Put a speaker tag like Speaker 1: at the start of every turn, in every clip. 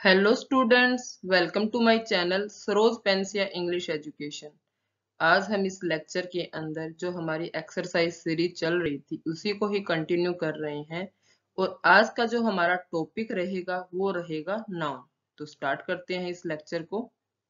Speaker 1: Hello students, welcome to my channel Saroj Pensia English education. आज हम इस लेक्चर के अंदर जो हमारी एक्सरसाइज सीरीज चल रही थी उसी को ही कंटिन्यू कर रहे हैं और आज का जो हमारा टॉपिक रहेगा वो रहेगा नाउन। तो स्टार्ट करते हैं इस लेक्चर को।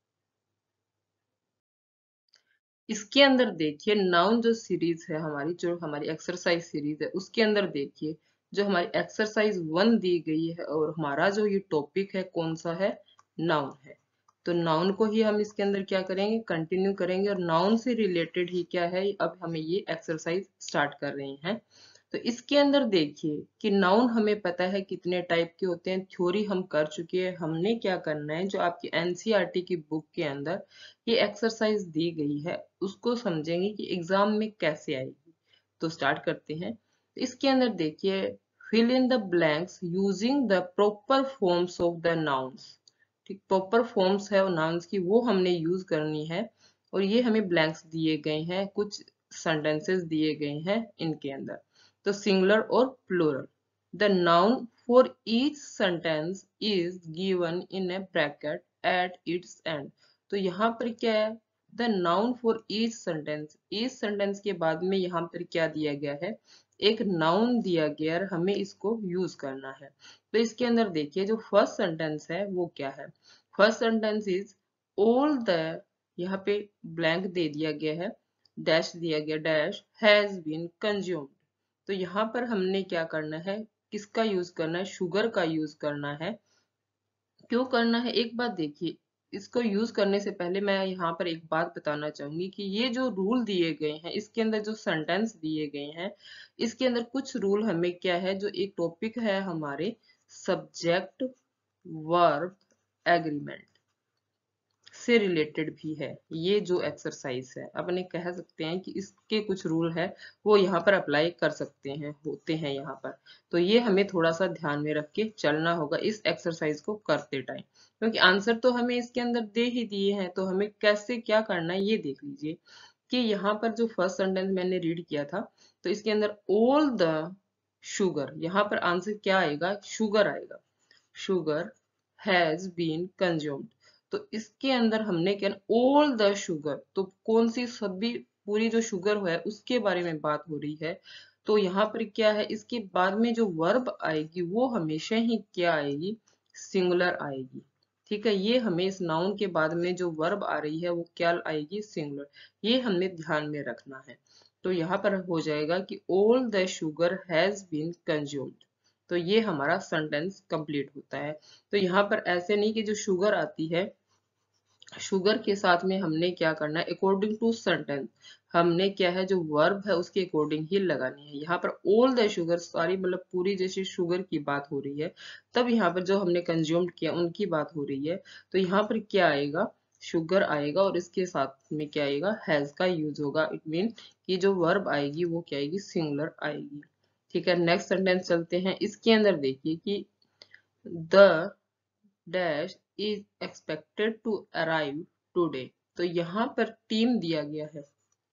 Speaker 1: इसके अंदर देखिए नाउन जो सीरीज है हमारी, जो हमारी एक्सरसाइज सीरीज है उसके अंदर देखिए जो हमारी एक्सरसाइज 1 दी गई है और हमारा जो ये टॉपिक है कौन सा है, नाउन है। तो नाउन को ही हम इसके अंदर क्या करेंगे, कंटिन्यू करेंगे और नाउन से रिलेटेड ही क्या है अब हमें ये एक्सरसाइज स्टार्ट कर रहे हैं। तो इसके अंदर देखिए कि नाउन हमें पता है कितने टाइप के होते हैं, थ्योरी हम कर चुके हैं। हमने क्या करना है, जो आपकी एनसीईआरटी की बुक के अंदर ये एक्सरसाइज दी गई है उसको समझेंगे कि एग्जाम में कैसे आएगी। तो स्टार्ट करते हैं। तो इसके अंदर देखिए fill in the blanks using the proper forms of the nouns. ठीक, प्रॉपर फॉर्म्स है नाउन्स की वो हमने यूज करनी है और ये हमें ब्लैंक्स दिए गए हैं, कुछ सेंटेंसेस दिए गए हैं इनके अंदर। तो सिंगुलर और plural, the noun for each sentence is given in a bracket at its end. तो यहाँ पर क्या है, the noun for each sentence के बाद में यहाँ पर क्या दिया गया है, एक नाउन दिया गया है, हमें इसको यूज करना है। तो इसके अंदर देखिए जो फर्स्ट सेंटेंस है वो क्या है, first sentence is all the, यहाँ पे ब्लैंक दे दिया गया है, डैश दिया गया, डैश हैज बीन कंज्यूम्ड। तो यहाँ पर हमने क्या करना है, किसका यूज करना है, शुगर का यूज करना है। क्यों करना है, एक बात देखिए, इसको यूज करने से पहले मैं यहाँ पर एक बात बताना चाहूंगी कि ये जो रूल दिए गए हैं इसके अंदर जो सेंटेंस दिए गए हैं इसके अंदर कुछ रूल हमें क्या है, जो एक टॉपिक है हमारे सब्जेक्ट वर्ब एग्रीमेंट से रिलेटेड भी है। ये जो एक्सरसाइज है अपने कह सकते हैं कि इसके कुछ रूल है वो यहाँ पर अप्लाई कर सकते हैं, होते हैं यहाँ पर। तो ये हमें थोड़ा सा ध्यान में रख के चलना होगा इस एक्सरसाइज को करते टाइम, क्योंकि आंसर तो हमें इसके अंदर दे ही दिए हैं। तो हमें कैसे क्या करना है ये देख लीजिए कि यहाँ पर जो फर्स्ट सेंटेंस मैंने रीड किया था तो इसके अंदर ऑल द शुगर, यहाँ पर आंसर क्या आएगा, शुगर आएगा। Sugar has been consumed. तो इसके अंदर हमने क्या, ऑल द शुगर, तो कौन सी सभी पूरी जो शुगर है उसके बारे में बात हो रही है। तो यहाँ पर क्या है, इसके बाद में जो वर्ब आएगी वो हमेशा ही क्या आएगी, सिंगुलर आएगी। ठीक है, ये हमें इस नाउन के बाद में जो वर्ब आ रही है वो क्या आएगी, सिंगुलर। ये हमें ध्यान में रखना है। तो यहाँ पर हो जाएगा कि all the sugar has been consumed. तो ये हमारा सेंटेंस कंप्लीट होता है। तो यहाँ पर ऐसे नहीं कि जो शुगर आती है, शुगर के साथ में हमने क्या करना है, अकॉर्डिंग टू सेंटेंस हमने क्या है जो वर्ब है उसके अकॉर्डिंग ही लगानी है। यहाँ पर ऑल द शुगर सारी मतलब पूरी जैसे शुगर की बात हो रही है, तब यहाँ पर जो हमने कंज्यूम्ड किया उनकी बात हो रही है। तो यहाँ पर क्या आएगा, शुगर आएगा और इसके साथ में क्या आएगा, हैज का यूज होगा। इट मीन कि जो वर्ब आएगी वो क्या आएगी, सिंगुलर आएगी। ठीक है, नेक्स्ट सेंटेंस चलते हैं। इसके अंदर देखिए कि the dash is expected to arrive today. तो यहाँ पर टीम दिया गया है।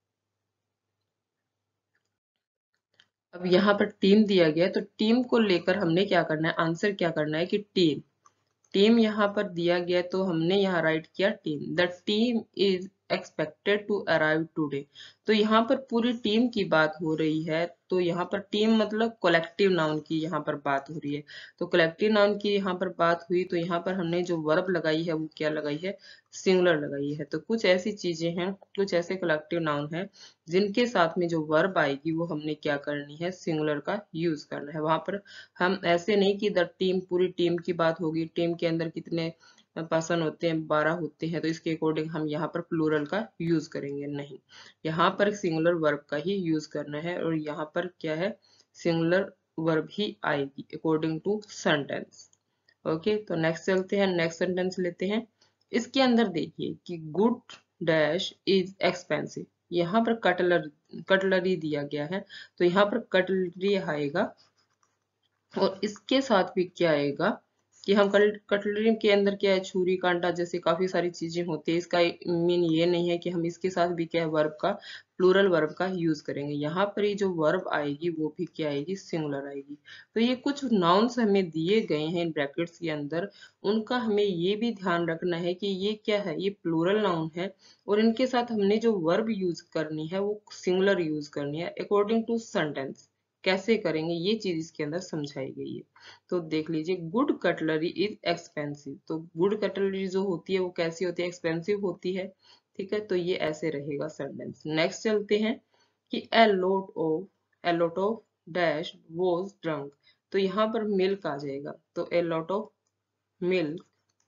Speaker 1: अब यहाँ पर टीम दिया गया है तो टीम को लेकर हमने क्या करना है, आंसर क्या करना है कि टीम, टीम यहाँ पर दिया गया तो हमने यहाँ राइट किया team. The team is expected to arrive today. तो यहाँ पर पूरी टीम की बात हो रही है। तो यहाँ पर टीम मतलब कलेक्टिव नाउन की यहाँ पर बात हो रही है। तो कलेक्टिव नाउन की यहाँ पर बात हुई तो यहाँ पर हमने जो वर्ब लगाई है वो क्या लगाई है, सिंगुलर लगाई है। तो कुछ ऐसी चीजें हैं, कुछ ऐसे कलेक्टिव नाउन है जिनके साथ में जो वर्ब आएगी वो हमने क्या करनी है, सिंगुलर का यूज करना है। वहां पर हम ऐसे नहीं कि द टीम, पूरी टीम की बात होगी, टीम के अंदर कितने पर्सन होते हैं, 12 होते हैं, तो इसके अकॉर्डिंग हम यहाँ पर प्लूरल का यूज करेंगे नहीं। यहाँ पर सिंगुलर वर्ब का ही यूज करना है और यहाँ पर क्या है, सिंगुलर वर्ब ही आएगी अकॉर्डिंग टू सेंटेंस। ओके, तो नेक्स्ट चलते हैं, नेक्स्ट सेंटेंस लेते हैं। इसके अंदर देखिए कि गुड डैश इज एक्सपेंसिव। यहाँ पर कटलरी दिया गया है तो यहाँ पर कटलरी आएगा और इसके साथ भी क्या आएगा, कि हम कटलरी के अंदर क्या है, छुरी कांटा जैसे काफी सारी चीजें होती है। इसका मीन ये नहीं है कि हम इसके साथ भी क्या है, वर्ब का, प्लूरल वर्ब का यूज करेंगे। यहाँ पर ये जो वर्ब आएगी वो भी क्या आएगी, सिंगुलर आएगी। तो ये कुछ नाउन्स हमें दिए गए हैं ब्रैकेट्स के अंदर, उनका हमें ये भी ध्यान रखना है कि ये क्या है, ये प्लूरल नाउन है और इनके साथ हमने जो वर्ब यूज करनी है वो सिंगुलर यूज करनी है अकॉर्डिंग टू सेंटेंस। कैसे करेंगे ये चीज इसके अंदर समझाई गई है। तो देख लीजिए, गुड कटलरी इज एक्सपेंसिव। तो गुड कटलरी जो होती है वो कैसी होती है, एक्सपेंसिव होती है। ठीक है, तो ये ऐसे रहेगा सेंटेंस। नेक्स्ट चलते हैं कि a lot of dash was drunk. तो यहाँ पर मिल्क आ जाएगा, तो a lot of milk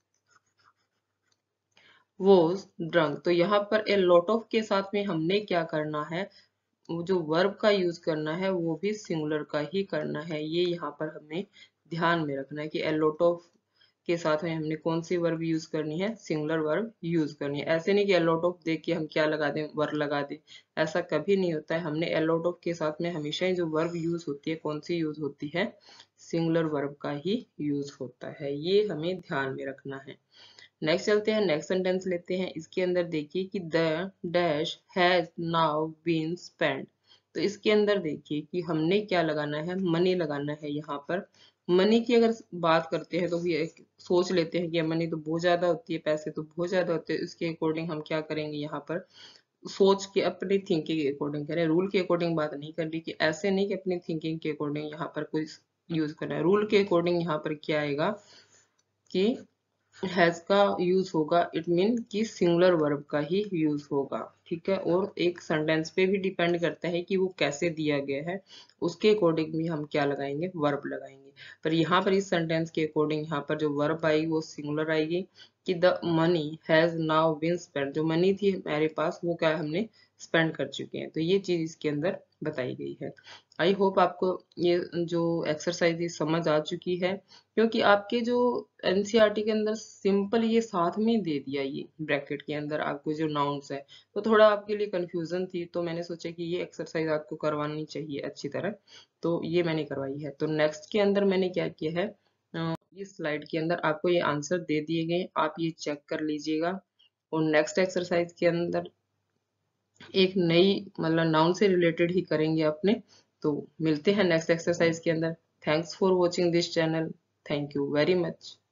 Speaker 1: was drunk. तो यहाँ पर ए लॉट ऑफ के साथ में हमने क्या करना है, वो जो वर्ब का यूज करना है वो भी सिंगुलर का ही करना है। ये यहाँ पर हमें ध्यान में रखना है कि a lot of के साथ में हमने कौन सी वर्ब यूज करनी है, सिंगुलर वर्ब यूज करनी है। ऐसे नहीं कि a lot of देख के हम क्या लगा दें, वर्ब लगा दें, ऐसा कभी नहीं होता है। हमने a lot of के साथ में हमेशा ही जो वर्ब यूज होती है, कौन सी यूज होती है, सिंगुलर वर्ब का ही यूज होता है। ये हमें ध्यान में रखना है। नेक्स्ट चलते हैं, नेक्स्ट सेंटेंस लेते हैं। इसके अंदर देखिए कि the dash has now been spent. तो इसके अंदर देखिए कि हमने क्या लगाना है, मनी लगाना है। यहाँ पर मनी की अगर बात करते हैं तो भी एक सोच लेते हैं कि मनी तो बहुत ज्यादा होती है, पैसे तो बहुत ज्यादा होते हैं। इसके अकॉर्डिंग हम क्या करेंगे, यहाँ पर सोच के अपनी थिंकिंग के अकॉर्डिंग करें। रूल के अकॉर्डिंग बात नहीं कर रही कि ऐसे नहीं कि अपनी थिंकिंग के अकॉर्डिंग यहाँ पर कोई यूज करना है। रूल के अकॉर्डिंग यहाँ पर क्या आएगा कि हैज का यूज होगा, इट मीन कि सिंगुलर वर्ब का ही यूज होगा। ठीक है, और एक सेंटेंस पे भी डिपेंड करता है कि वो कैसे दिया गया है, उसके अकॉर्डिंग भी हम क्या लगाएंगे, वर्ब लगाएंगे। पर यहाँ पर इस सेंटेंस के अकॉर्डिंग यहाँ पर जो वर्ब आएगी वो सिंगुलर आएगी कि the money has now been spent. जो मनी थी हमारे पास वो क्या हमने स्पेंड कर चुके हैं। तो ये चीज इसके अंदर बताई गई है। आई होप आपको ये जो एक्सरसाइज समझ आ चुकी है, क्योंकि आपके जो एनसीईआरटी के अंदर सिंपल ये साथ में दे दिया, ये ब्रैकेट के अंदर आपको जो नाउन्स है, तो थोड़ा आपके लिए कंफ्यूजन थी। तो मैंने सोचा कि ये एक्सरसाइज आपको करवानी चाहिए अच्छी तरह, तो ये मैंने करवाई है। तो नेक्स्ट के अंदर मैंने क्या किया है, इस स्लाइड के अंदर आपको ये आंसर दे दिए गए, आप ये चेक कर लीजिएगा। और नेक्स्ट एक्सरसाइज के अंदर एक नई मतलब नाउन से रिलेटेड ही करेंगे अपने। तो मिलते हैं नेक्स्ट एक्सरसाइज के अंदर। Thanks for watching this channel. Thank you very much.